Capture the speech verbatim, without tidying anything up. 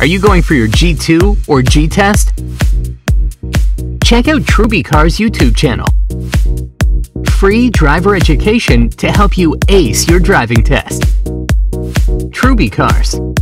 Are you going for your G two or G test? Check out Trubicars' YouTube channel. Free driver education to help you ace your driving test. Trubicars.